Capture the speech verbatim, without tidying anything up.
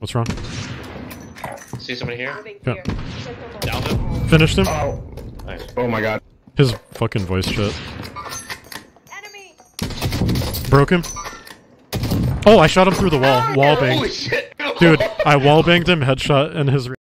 What's wrong? See somebody here? Yeah. Down him. Finished him. Oh. Nice. Oh my god. His fucking voice chat. Enemy. Broke him. Oh, I shot him through the wall. Wall Holy bang. shit! Dude, I wall banged him, headshot, and his